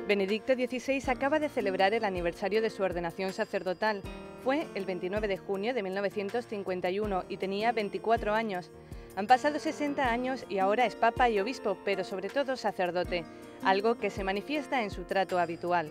Benedicto XVI acaba de celebrar el aniversario de su ordenación sacerdotal. Fue el 29 de junio de 1951 y tenía 24 años. Han pasado 60 años y ahora es papa y obispo, pero sobre todo sacerdote, algo que se manifiesta en su trato habitual.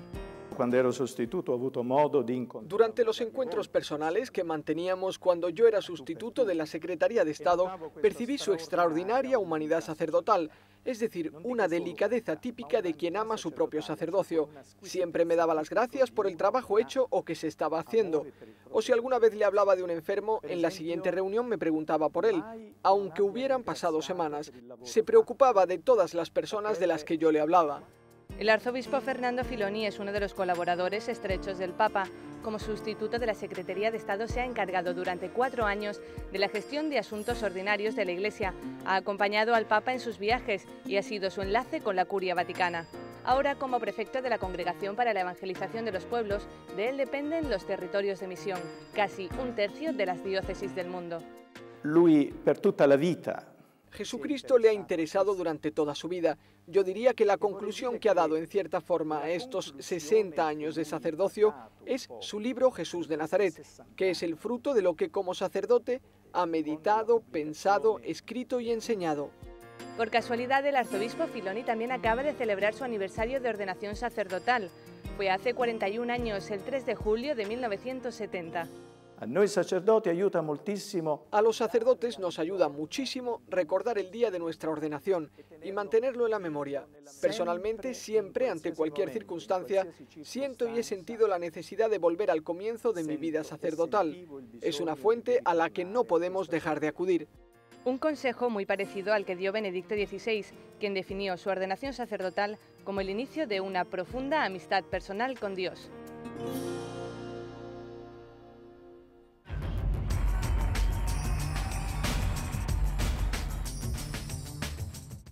Durante los encuentros personales que manteníamos cuando yo era sustituto de la Secretaría de Estado, percibí su extraordinaria humanidad sacerdotal, es decir, una delicadeza típica de quien ama su propio sacerdocio. Siempre me daba las gracias por el trabajo hecho o que se estaba haciendo. O si alguna vez le hablaba de un enfermo, en la siguiente reunión me preguntaba por él. Aunque hubieran pasado semanas, se preocupaba de todas las personas de las que yo le hablaba. El arzobispo Fernando Filoni es uno de los colaboradores estrechos del Papa. Como sustituto de la Secretaría de Estado se ha encargado durante 4 años de la gestión de asuntos ordinarios de la Iglesia. Ha acompañado al Papa en sus viajes y ha sido su enlace con la Curia Vaticana. Ahora, como prefecto de la Congregación para la Evangelización de los Pueblos, de él dependen los territorios de misión, casi 1/3 de las diócesis del mundo. Lui, per tutta la vita, Jesucristo le ha interesado durante toda su vida. Yo diría que la conclusión que ha dado en cierta forma a estos 60 años de sacerdocio es su libro Jesús de Nazaret, que es el fruto de lo que como sacerdote ha meditado, pensado, escrito y enseñado. Por casualidad, el arzobispo Filoni también acaba de celebrar su aniversario de ordenación sacerdotal. Fue hace 41 años, el 3 de julio de 1970. a noi sacerdoti aiuta moltissimo. A los sacerdotes nos ayuda muchísimo recordar el día de nuestra ordenación y mantenerlo en la memoria. Personalmente, siempre, ante cualquier circunstancia, siento y he sentido la necesidad de volver al comienzo de mi vida sacerdotal. Es una fuente a la que no podemos dejar de acudir. Un consejo muy parecido al que dio Benedicto XVI, quien definió su ordenación sacerdotal como el inicio de una profunda amistad personal con Dios.